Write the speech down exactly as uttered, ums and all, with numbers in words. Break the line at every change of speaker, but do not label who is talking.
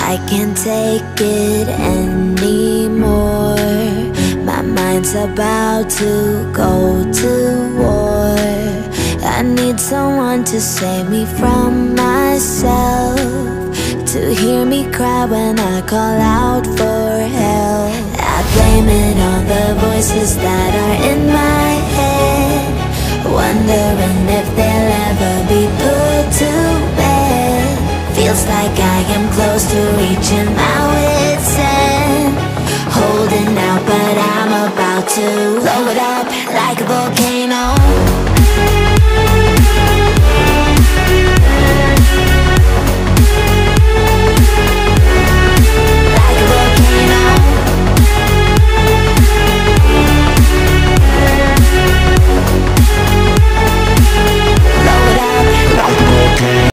I can't take it anymore. My mind's about to go to war. I need someone to save me from myself, to hear me cry when I call out for help. I blame it on the voices that are in my head, wondering if they'll ever be put to bed. Feels like I am close to reaching my wit's end, holding out but I'm about to blow it up like a volcano.